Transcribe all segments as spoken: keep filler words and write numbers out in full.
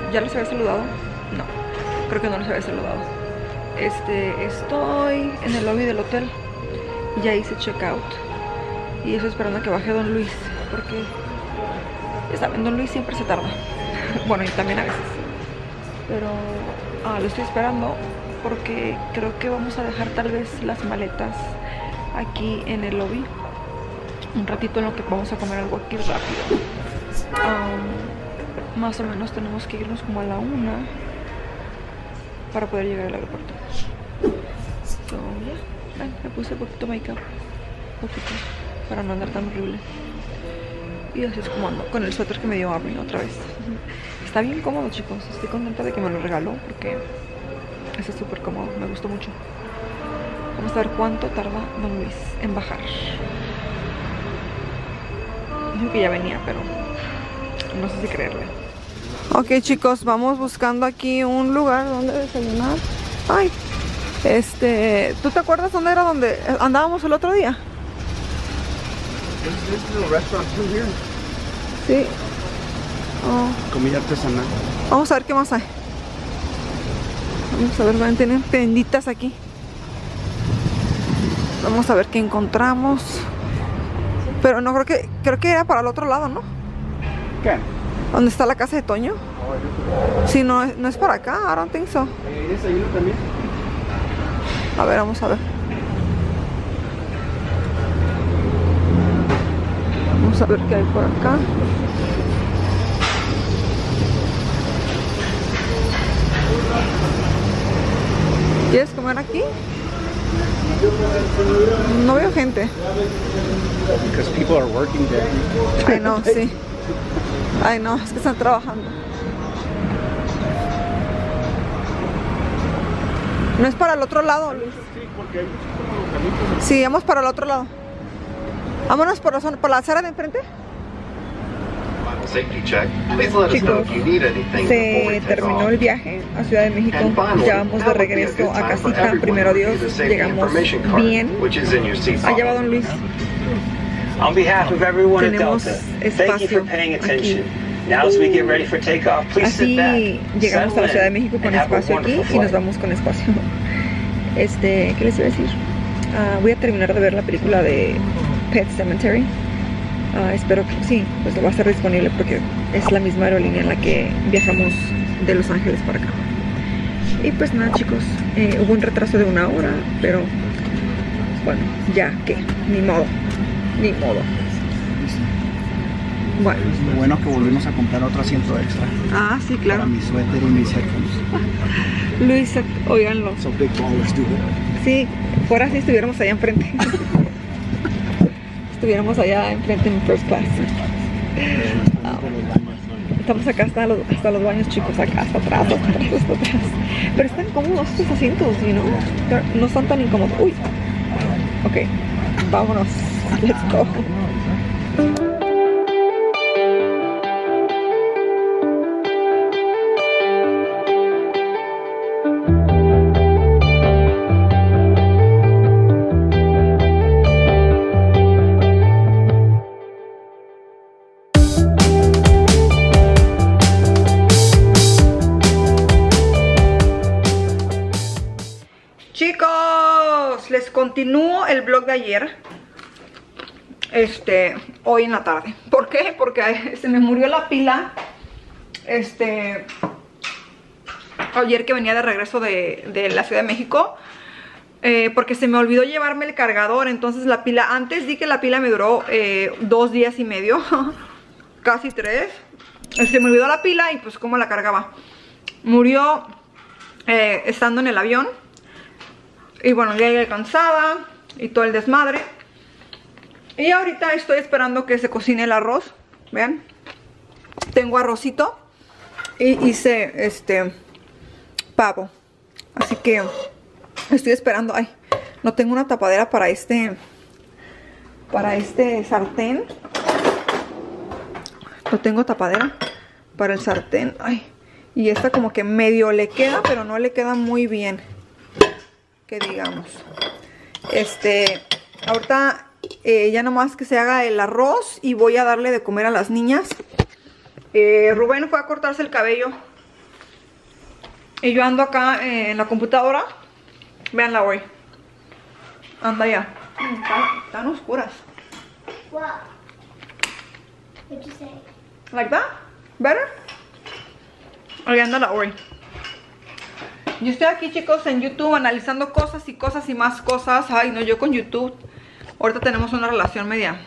¿Ya los había saludado? No, creo que no los había saludado. Este, estoy en el lobby del hotel. Ya hice checkout. Y estoy esperando a que baje Don Luis, porque ya saben, Don Luis siempre se tarda. Bueno, y también a veces. Pero ah, lo estoy esperando porque creo que vamos a dejar tal vez las maletas aquí en el lobby un ratito, en lo que vamos a comer algo aquí rápido. Um, más o menos tenemos que irnos como a la una para poder llegar al aeropuerto. So, yeah. Ay, me puse poquito make-up, poquito, para no andar tan horrible. Y así es como ando, con el suéter que me dio Abby otra vez. Está bien cómodo, chicos. Estoy contenta de que me lo regaló porque está súper cómodo, me gustó mucho. Vamos a ver cuánto tarda Don Luis en bajar. Dijo que ya venía, pero no sé si creerle. Ok, chicos, vamos buscando aquí un lugar donde desayunar. Ay, este, ¿tú te acuerdas dónde era donde andábamos el otro día? Sí. Oh. Comida artesanal. Vamos a ver qué más hay. Vamos a ver, tienen tienditas aquí. Vamos a ver qué encontramos. Pero no creo que, creo que era para el otro lado, ¿no? ¿Qué? ¿Dónde está la casa de Toño? Sí, no, no es para acá, I don't think so. ¿Hay desayuno también? A ver, vamos a ver. Vamos a ver qué hay por acá. ¿Quieres comer aquí? No veo gente. Because people are working there. Ay, no, sí. Ay, no, es que están trabajando. No es para el otro lado, Luis. Sí, porque hay muchos localitos. Sí, vamos para el otro lado. Vámonos por la zona, por la acera de enfrente. Chicos, se terminó el viaje a Ciudad de México. Ya vamos de regreso a casita. Primero Dios, llegamos bien. Allá va Don Luis. On behalf of everyone at Tenemos Delta, thank you for paying attention. aquí. Now as we get ready for takeoff, please sit back, Así llegamos a la Ciudad de México con espacio aquí y nos vamos con espacio. Este, ¿qué les iba a decir? Uh, voy a terminar de ver la película de Pet Sematary. Uh, espero que sí, pues lo va a estar disponible porque es la misma aerolínea en la que viajamos de Los Ángeles para acá. Y pues nada, chicos, eh, hubo un retraso de una hora, pero bueno, ya que, ni modo, ni modo. Bueno. Es lo bueno que volvimos a comprar otro asiento extra. Ah, sí, claro. Para mi suéter y mis headphones. Luis, oiganlo. So big ballers do it. Sí, fuera así estuviéramos allá enfrente. Estuviéramos allá enfrente en first class. Um, estamos acá hasta los, hasta los baños, chicos, acá hasta atrás, hasta atrás, hasta atrás. Pero están cómodos estos asientos, you know? No están tan incómodos. Uy. Ok, vámonos. Let's go. Chicos, les continúo el vlog de ayer. Este, hoy en la tarde. ¿Por qué? Porque se me murió la pila. Este, ayer que venía de regreso de, de la Ciudad de México. Eh, porque se me olvidó llevarme el cargador. Entonces la pila, antes di que la pila me duró eh, dos días y medio. Casi tres. Se me olvidó la pila y pues cómo la cargaba. Murió eh, estando en el avión. Y bueno, ya llegué cansada y todo el desmadre. Y ahorita estoy esperando que se cocine el arroz. Vean, tengo arrocito y hice este pavo. Así que estoy esperando. Ay, no tengo una tapadera para este Para este sartén. No tengo tapadera para el sartén. Ay, y esta como que medio le queda, pero no le queda muy bien, que digamos. Este, ahorita eh, ya nomás que se haga el arroz y voy a darle de comer a las niñas. eh, Rubén fue a cortarse el cabello Y yo ando acá eh, en la computadora. Veanla hoy. Anda ya. Están, están oscuras. What? What'd you say? Like that? Better? Ahí anda la Ori. Yo estoy aquí, chicos, en YouTube analizando cosas y cosas y más cosas. Ay, no, yo con YouTube. Ahorita tenemos una relación media.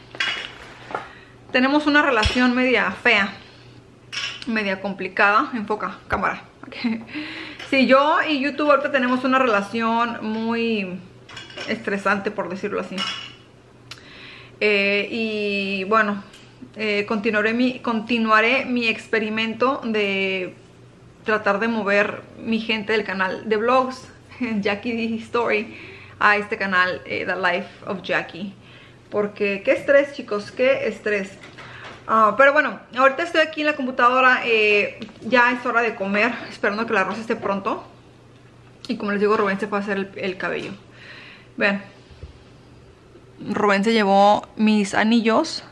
Tenemos una relación media fea. Media complicada. Enfoca, cámara. Okay. Sí, yo y YouTube ahorita tenemos una relación muy estresante, por decirlo así. Eh, y bueno, eh, continuaré, mi, continuaré mi experimento de tratar de mover mi gente del canal de vlogs Jackie Story a este canal, eh, The Life of Jackie. Porque qué estrés, chicos, qué estrés. Uh, pero bueno, ahorita estoy aquí en la computadora. eh, Ya es hora de comer, esperando que el arroz esté pronto. Y como les digo, Rubén se fue a hacer el, el cabello. Vean, Rubén se llevó mis anillos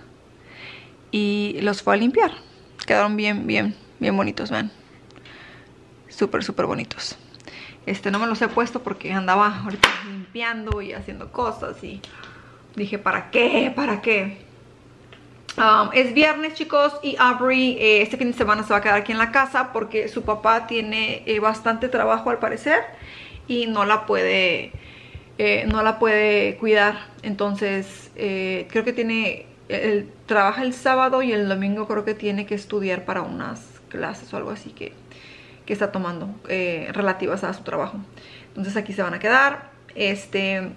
y los fue a limpiar. Quedaron bien, bien, bien bonitos, vean. Súper, súper bonitos. Este, no me los he puesto porque andaba ahorita limpiando y haciendo cosas. Y dije, ¿para qué? ¿Para qué? Um, es viernes, chicos, y Aubrey eh, este fin de semana se va a quedar aquí en la casa porque su papá tiene eh, bastante trabajo al parecer y no la puede eh, no la puede cuidar. Entonces eh, creo que tiene el, trabaja el sábado y el domingo creo que tiene que estudiar para unas clases o algo así que, que está tomando eh, relativas a su trabajo. Entonces aquí se van a quedar. Este...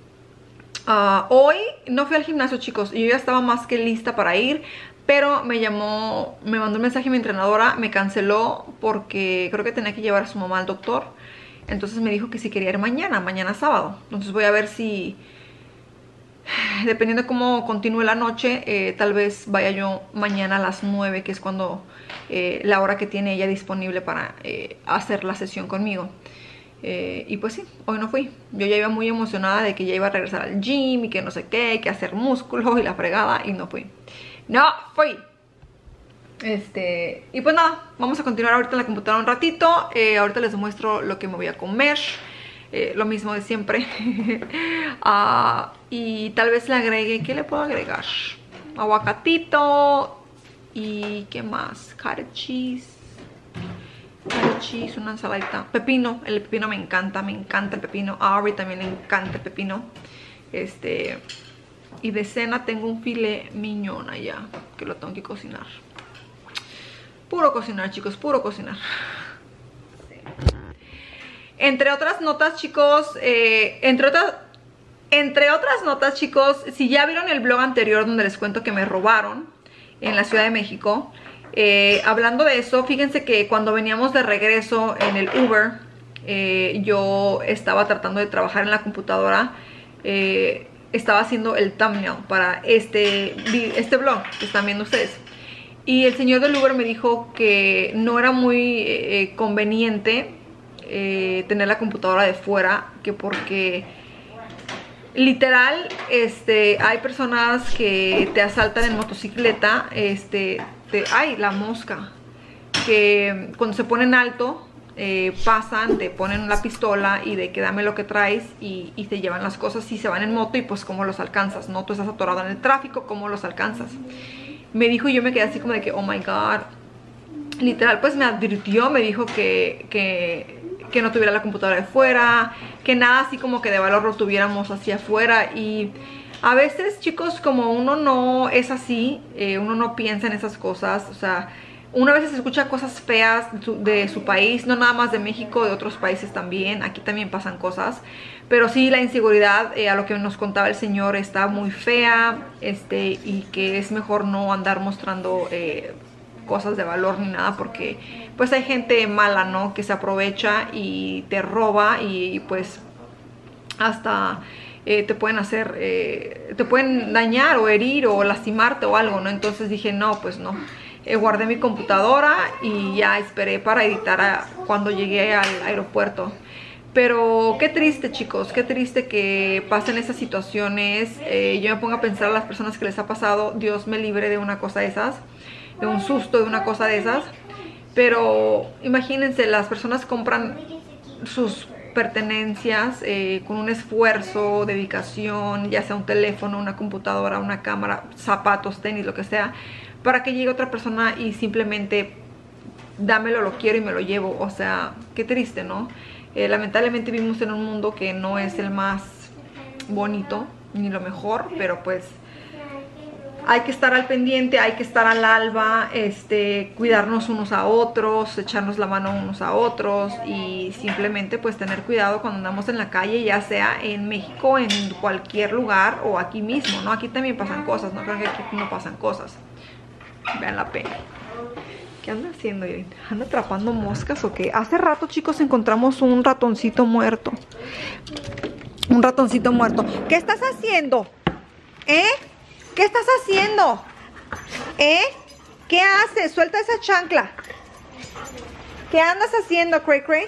Uh, hoy no fui al gimnasio, chicos. Yo ya estaba más que lista para ir, pero me llamó, me mandó un mensaje mi entrenadora, me canceló porque creo que tenía que llevar a su mamá al doctor. Entonces me dijo que si quería ir mañana, mañana sábado. Entonces voy a ver si, dependiendo de cómo continúe la noche, eh, tal vez vaya yo mañana a las nueve, que es cuando eh, la hora que tiene ella disponible para eh, hacer la sesión conmigo. Eh, y pues sí, hoy no fui. Yo ya iba muy emocionada de que ya iba a regresar al gym y que no sé qué, que hacer músculo y la fregada, y no fui. No fui. Este, y pues nada, vamos a continuar ahorita en la computadora un ratito. eh, Ahorita les muestro lo que me voy a comer. eh, Lo mismo de siempre. uh, Y tal vez le agregue, ¿qué le puedo agregar? Aguacatito. Y ¿qué más? Cottage cheese. Cheese, una ensaladita, pepino. El pepino me encanta, me encanta el pepino. A Aubrey también le encanta el pepino. Este, y de cena tengo un filet mignon allá, que lo tengo que cocinar. Puro cocinar, chicos, puro cocinar. Sí. Entre otras notas, chicos, eh, entre otras Entre otras notas, chicos, si ya vieron el vlog anterior donde les cuento que me robaron en la Ciudad de México, Eh, hablando de eso, fíjense que cuando veníamos de regreso en el Uber, eh, yo estaba tratando de trabajar en la computadora. eh, Estaba haciendo el thumbnail para este, este vlog que están viendo ustedes. Y el señor del Uber me dijo que no era muy eh, conveniente eh, tener la computadora de fuera, que porque literal este, hay personas que te asaltan en motocicleta. Este... Te, ay, la mosca, que cuando se ponen alto eh, pasan, te ponen la pistola y de que dame lo que traes, y, y te llevan las cosas y se van en moto. Y pues cómo los alcanzas, ¿no? Tú estás atorado en el tráfico, ¿cómo los alcanzas? Me dijo, y yo me quedé así como de que, oh my god. Literal, pues me advirtió, me dijo que, que, que no tuviera la computadora de fuera, que nada así como que de valor lo tuviéramos hacia afuera. Y a veces, chicos, como uno no es así, eh, uno no piensa en esas cosas. O sea, uno a veces escucha cosas feas de su, de su país, no nada más de México, de otros países también. Aquí también pasan cosas. Pero sí, la inseguridad, eh, a lo que nos contaba el señor, está muy fea. Este, y que es mejor no andar mostrando eh, cosas de valor ni nada, porque pues hay gente mala, ¿no? Que se aprovecha y te roba, y, y pues hasta... Eh, te pueden hacer, eh, te pueden dañar o herir o lastimarte o algo, ¿no? Entonces dije, no, pues no. Eh, guardé mi computadora y ya esperé para editar a, cuando llegué al aeropuerto. Pero qué triste, chicos, qué triste que pasen esas situaciones. Eh, yo me pongo a pensar a las personas que les ha pasado. Dios me libre de una cosa de esas, de un susto, de una cosa de esas. Pero imagínense, las personas compran sus pertenencias eh, con un esfuerzo, dedicación, ya sea un teléfono, una computadora, una cámara, zapatos, tenis, lo que sea, para que llegue otra persona y simplemente dámelo, lo quiero y me lo llevo. O sea, qué triste, ¿no? Eh, lamentablemente vivimos en un mundo que no es el más bonito ni lo mejor, pero pues hay que estar al pendiente, hay que estar al alba, este, cuidarnos unos a otros, echarnos la mano unos a otros y simplemente pues tener cuidado cuando andamos en la calle, ya sea en México, en cualquier lugar o aquí mismo, ¿no? Aquí también pasan cosas, no creo que aquí no pasan cosas. Vean la pena. ¿Qué anda haciendo? ¿Anda atrapando moscas o qué? Hace rato, chicos, encontramos un ratoncito muerto. Un ratoncito muerto. ¿Qué estás haciendo? ¿Eh? ¿Qué estás haciendo? ¿Eh? ¿Qué haces? Suelta esa chancla. ¿Qué andas haciendo, Cray Cray?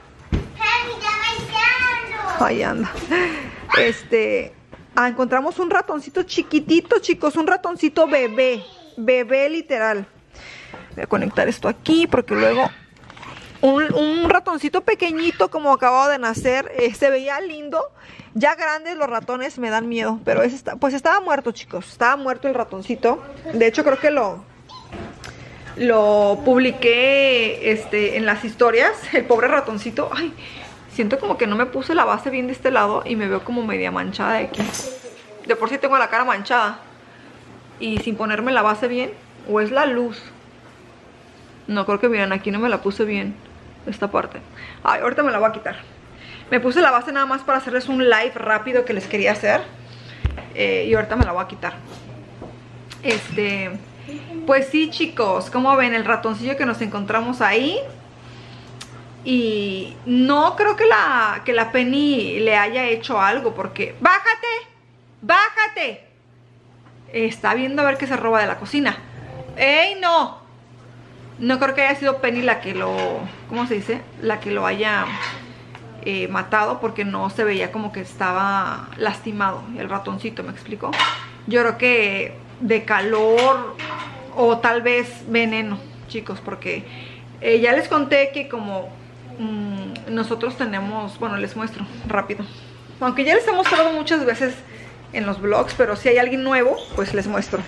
Ahí anda. Este... Ah, encontramos un ratoncito chiquitito, chicos. Un ratoncito bebé. Bebé literal. Voy a conectar esto aquí porque luego... Un, un ratoncito pequeñito como acabado de nacer. Eh, se veía lindo. Ya grandes los ratones me dan miedo. Pero ese está, pues estaba muerto, chicos. Estaba muerto el ratoncito. De hecho creo que lo Lo publiqué este, en las historias. El pobre ratoncito. Ay, siento como que no me puse la base bien de este lado. Y me veo como media manchada de aquí. De por sí tengo la cara manchada. Y sin ponerme la base bien. O es la luz. No, creo que miren, aquí no me la puse bien. Esta parte. Ay, ahorita me la voy a quitar. Me puse la base nada más para hacerles un live rápido que les quería hacer. Eh, y ahorita me la voy a quitar. Este... Pues sí, chicos. Como ven, el ratoncillo que nos encontramos ahí. Y no creo que la, que la Penny le haya hecho algo. Porque... ¡Bájate! ¡Bájate! Está viendo a ver qué se roba de la cocina. ¡Ey, no! No creo que haya sido Penny la que lo... ¿Cómo se dice? La que lo haya eh, matado, porque no se veía como que estaba lastimado el ratoncito, ¿me explico? Yo creo que de calor o tal vez veneno, chicos, porque eh, ya les conté que como mmm, nosotros tenemos... Bueno, les muestro rápido. Aunque ya les he mostrado muchas veces en los vlogs, pero si hay alguien nuevo, pues les muestro.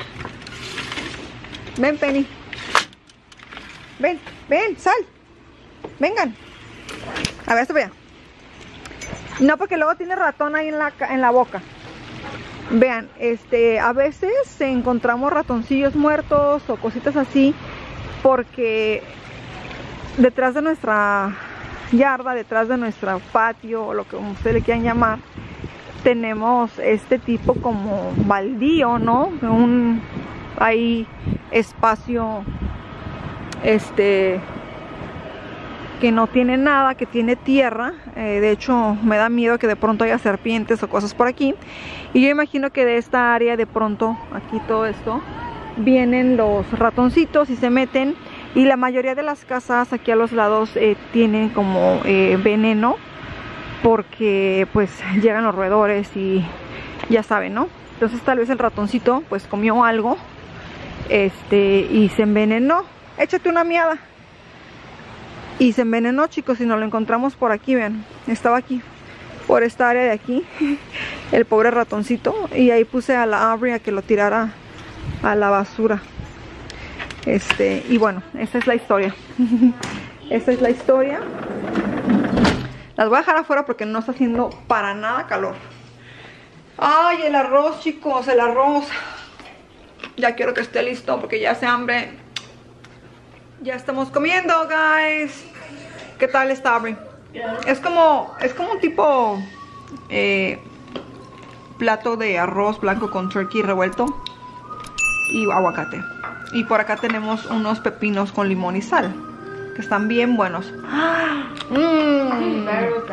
Ven, Penny. Ven, ven, sal. Vengan. A ver, esto vea. No, porque luego tiene ratón ahí en la, en la boca. Vean, este, a veces encontramos ratoncillos muertos o cositas así, porque detrás de nuestra yarda, detrás de nuestro patio, o lo que ustedes le quieran llamar, tenemos este tipo como baldío, ¿no? Un, hay espacio... Este, que no tiene nada, que tiene tierra. eh, De hecho me da miedo que de pronto haya serpientes o cosas por aquí. Y yo imagino que de esta área de pronto, aquí todo esto, vienen los ratoncitos y se meten. Y la mayoría de las casas aquí a los lados eh, tienen como eh, veneno, porque pues llegan los roedores y ya saben, ¿no? Entonces tal vez el ratoncito pues comió algo este y se envenenó. Échate una miada. Y se envenenó, chicos, y nos lo encontramos por aquí, vean. Estaba aquí, por esta área de aquí, el pobre ratoncito. Y ahí puse a la Aubrey a que lo tirara a la basura. Este, y bueno, esa es la historia. Esta es la historia. Las voy a dejar afuera porque no está haciendo para nada calor. Ay, el arroz, chicos, el arroz. Ya quiero que esté listo porque ya hace hambre. Ya estamos comiendo, guys. ¿Qué tal está, Aubrey? Yeah. Es como, es como un tipo eh, plato de arroz blanco con turkey revuelto y aguacate. Y por acá tenemos unos pepinos con limón y sal, que están bien buenos. Mmm.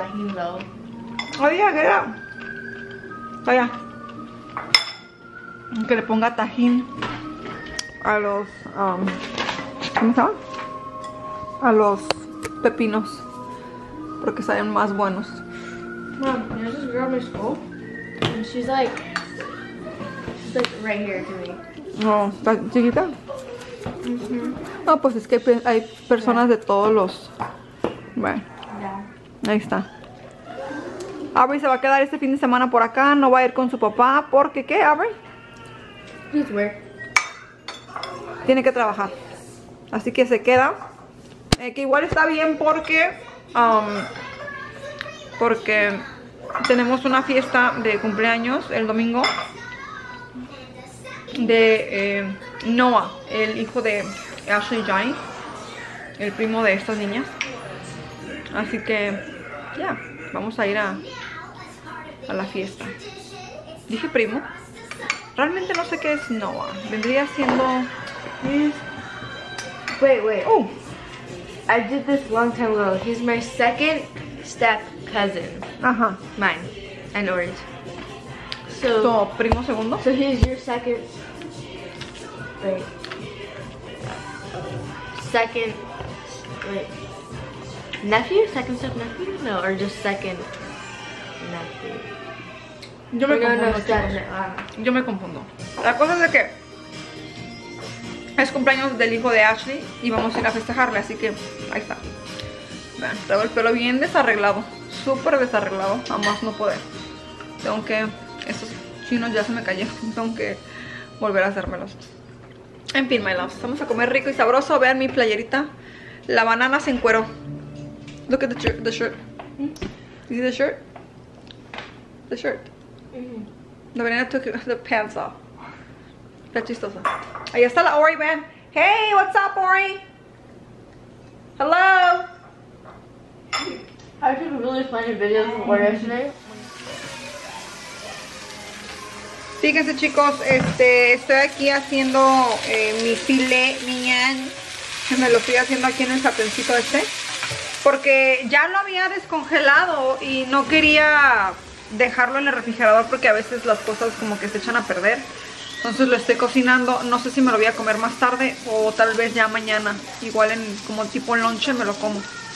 Oye, Guerra. Vaya. Que le ponga tajín a los... Um, ¿Cómo se llama? A los pepinos, porque saben más buenos. Mom, there's this girl in my school, and she's like, she's like right here to me. No, ¿está chiquita? No, pues es que hay, hay personas de todos los... Bueno, ahí está. Aubrey se va a quedar este fin de semana por acá. No va a ir con su papá. ¿Porque qué, Aubrey? Just work. Tiene que trabajar. Así que se queda. Eh, que igual está bien porque... Um, porque tenemos una fiesta de cumpleaños el domingo. De eh, Noah, el hijo de Ashley y Johnny. El primo de estas niñas. Así que... Ya, yeah, vamos a ir a... a la fiesta. Dije primo. Realmente no sé qué es Noah. Vendría siendo... Wait, wait. Oh, I did this long time ago. He's my second step cousin. ajá. Mine. And Orange. So, So, primo segundo. so he's your second. Wait. Second. Wait. Nephew? Second step nephew? No, or just second nephew. Yo me no, no, confundo, step. chicos. No, ah. Yo me confundo. La cosa es de que es cumpleaños del hijo de Ashley y vamos a ir a festejarle, así que ahí está. Vean, traigo el pelo bien desarreglado, súper desarreglado, a más no poder. Tengo que, estos chinos ya se me cayeron, tengo que volver a hacérmelos. En fin, my loves, vamos a comer rico y sabroso. Vean mi playerita, la banana se encueró. Look at the shirt, the shirt. You see the shirt? The shirt. Mm-hmm. La banana took the pants off. Está chistosa. Ahí está la Ori, man. Hey, what's up, Ori? Hello. I took a really funny video before yesterday. Fíjense, chicos, este, estoy aquí haciendo eh, mi filet mignon. Me lo estoy haciendo aquí en el sartencito este. Porque ya lo había descongelado y no quería dejarlo en el refrigerador porque a veces las cosas como que se echan a perder. Entonces lo estoy cocinando. No sé si me lo voy a comer más tarde o tal vez ya mañana. Igual en como tipo lonche me lo como.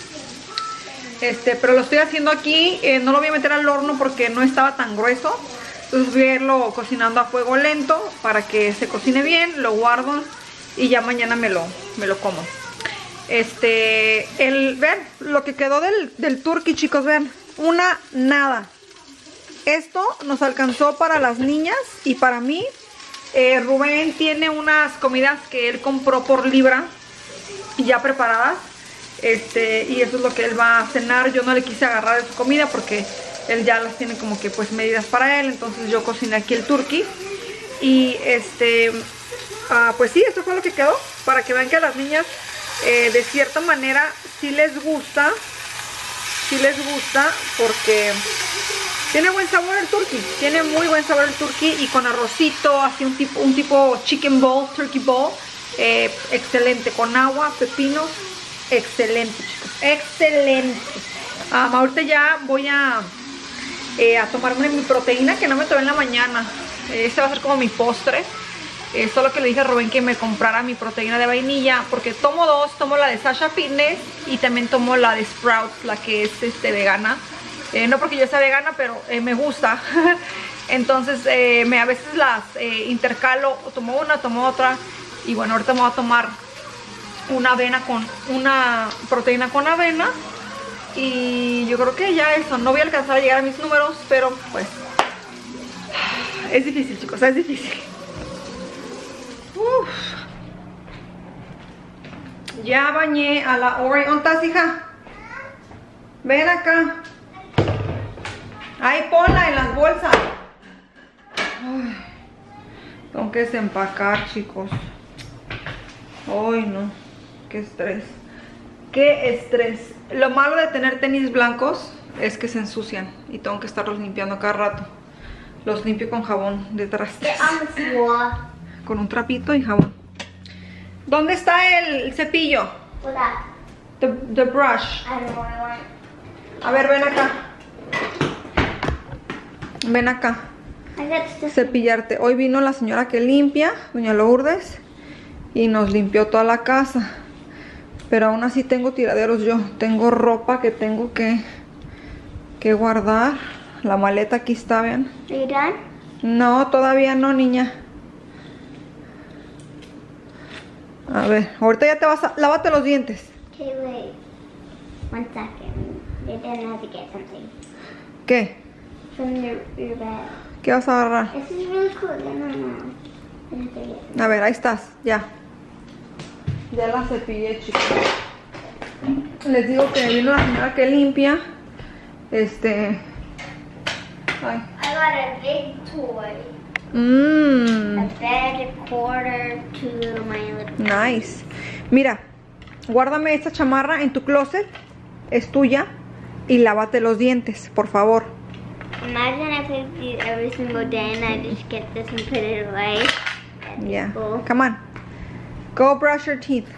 Este, pero lo estoy haciendo aquí. Eh, no lo voy a meter al horno porque no estaba tan grueso. Entonces voy a irlo cocinando a fuego lento para que se cocine bien. Lo guardo y ya mañana me lo, me lo como. Este, el, vean lo que quedó del, del turkey, chicos, vean. Una nada. Esto nos alcanzó para las niñas y para mí. Eh, Rubén tiene unas comidas que él compró por libra ya preparadas, este, y eso es lo que él va a cenar. Yo no le quise agarrar de su comida porque él ya las tiene como que pues medidas para él. Entonces yo cociné aquí el turkey y este uh, pues sí, esto fue lo que quedó, para que vean que a las niñas eh, de cierta manera sí les gusta, sí les gusta porque tiene buen sabor el turkey, tiene muy buen sabor el turkey y con arrocito, así un tipo, un tipo chicken bowl, turkey bowl, eh, excelente, con agua, pepinos, excelente, chicos, excelente. Um, ahorita ya voy a, eh, a tomarme mi proteína que no me tomé en la mañana. Eh, este va a ser como mi postre. Eh, solo que le dije a Rubén que me comprara mi proteína de vainilla porque tomo dos, tomo la de Sasha Fitness y también tomo la de Sprouts, la que es este, vegana. Eh, no porque yo sea vegana, pero eh, me gusta. Entonces eh, me, a veces las eh, intercalo, tomo una, tomo otra. Y bueno, ahorita me voy a tomar una avena con una proteína con avena. Y yo creo que ya eso, no voy a alcanzar a llegar a mis números, pero pues es difícil, chicos, es difícil. Uf. Ya bañé a la Ori. ¿Dónde estás, hija? Ven acá. Ahí ponla en las bolsas. Ay, tengo que desempacar, chicos. Ay, no. Qué estrés. Qué estrés. Lo malo de tener tenis blancos es que se ensucian y tengo que estarlos limpiando cada rato. Los limpio con jabón de trastes. Con un trapito y jabón. ¿Dónde está el cepillo? The, the brush. A ver, ven acá. Ven acá. Cepillarte. Hoy vino la señora que limpia, doña Lourdes, y nos limpió toda la casa. Pero aún así tengo tiraderos yo. Tengo ropa que tengo que, que guardar. La maleta aquí está, vean. No, todavía no, niña. A ver, ahorita ya te vas a... Lávate los dientes. Okay, wait. One second. You're gonna have to get something ¿Qué? from your, your bag. ¿Qué vas a agarrar? This is really cool. No, no, no. I have to get something. A ver, ahí estás, ya. Ya la cepillé, chicos. Les digo que vino la señora que limpia. Este... Ay. I got a big toy. Mmm. A bed, a quarter, two little my little. Nice. Mira, guárdame esta chamarra en tu closet. Es tuya. Y lávate los dientes, por favor. Imagine if I do every single day and I just get this and put it away. That'd be Yeah. cool. Come on. Go brush your teeth.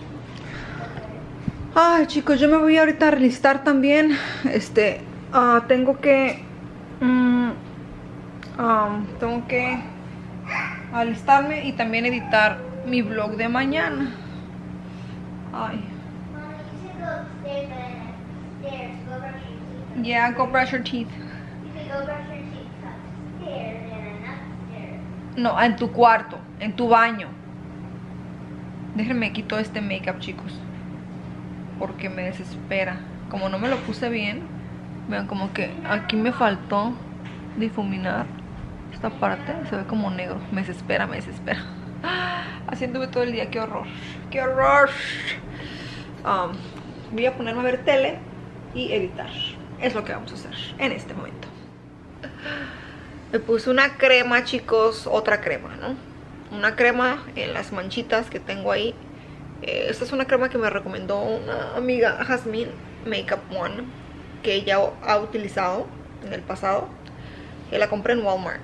Ay, chicos, yo me voy ahorita a listar también. Este, ah, tengo que... mm, um, tengo que alistarme y también editar mi vlog de mañana. Ay. Mom, you should go upstairs and upstairs. Go brush your teeth. Yeah, go brush your teeth. You could go brush your teeth upstairs and then upstairs. No, en tu cuarto, en tu baño. Déjenme quito este makeup, chicos, porque me desespera. Como no me lo puse bien, vean como que aquí me faltó difuminar esta parte, se ve como negro. Me desespera, me desespera. Haciéndome todo el día, qué horror, qué horror. Um, voy a ponerme a ver tele y editar. Es lo que vamos a hacer en este momento. Me puse una crema, chicos, otra crema, ¿no? Una crema en las manchitas que tengo ahí. Eh, esta es una crema que me recomendó una amiga, Jasmine Makeup One, que ella ha utilizado en el pasado. Que la compré en Walmart.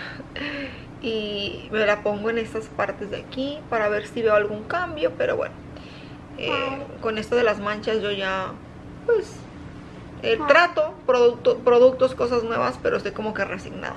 Y me la pongo en estas partes de aquí para ver si veo algún cambio. Pero bueno, eh, con esto de las manchas yo ya, pues, eh, trato producto, productos, cosas nuevas, pero estoy como que resignada.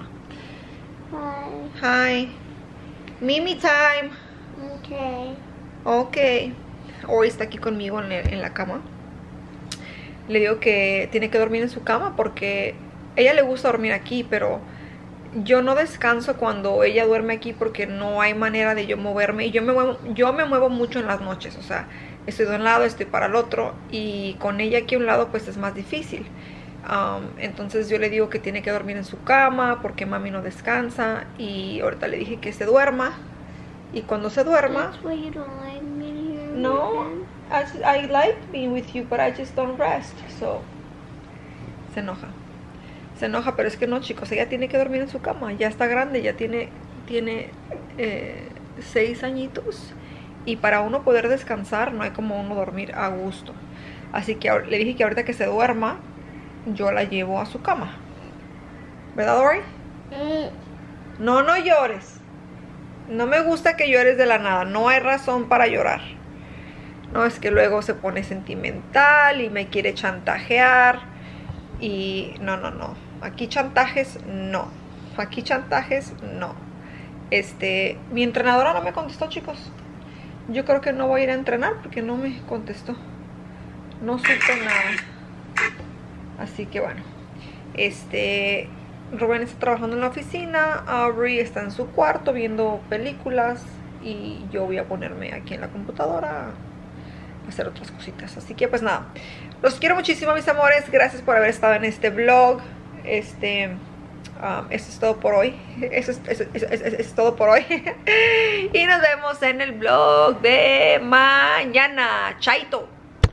Hi. Hi. Mimi time. Okay. Ok. Hoy está aquí conmigo en, en la cama. Le digo que tiene que dormir en su cama porque a ella le gusta dormir aquí, pero yo no descanso cuando ella duerme aquí porque no hay manera de yo moverme. Y yo me muevo, yo me muevo mucho en las noches, o sea, estoy de un lado, estoy para el otro, y con ella aquí a un lado pues es más difícil. Um, entonces yo le digo que tiene que dormir en su cama porque mami no descansa, y ahorita le dije que se duerma, y cuando se duerma... That's why you don't like me here. No, I, just- I like being with you, but I just don't rest. So, se enoja. Se enoja, pero es que no, chicos, ella tiene que dormir en su cama. Ya está grande, ya tiene, tiene eh, seis añitos. Y para uno poder descansar, no hay como uno dormir a gusto. Así que ahor- le dije que ahorita que se duerma, yo la llevo a su cama. ¿Verdad, Dory? Mm, No, no llores. No me gusta que llores de la nada. No hay razón para llorar. No, es que luego se pone sentimental y me quiere chantajear. Y no, no, no. Aquí chantajes, no. Aquí chantajes, no. Este, mi entrenadora no me contestó, chicos. Yo creo que no voy a ir a entrenar porque no me contestó. No supe nada. Así que bueno. Este... Rubén está trabajando en la oficina, Aubrey está en su cuarto viendo películas, y yo voy a ponerme aquí en la computadora a hacer otras cositas. Así que pues nada, los quiero muchísimo, mis amores. Gracias por haber estado en este vlog. Este, um, eso es todo por hoy. Eso es, eso, eso, eso, eso es todo por hoy. Y nos vemos en el vlog de mañana. Chaito.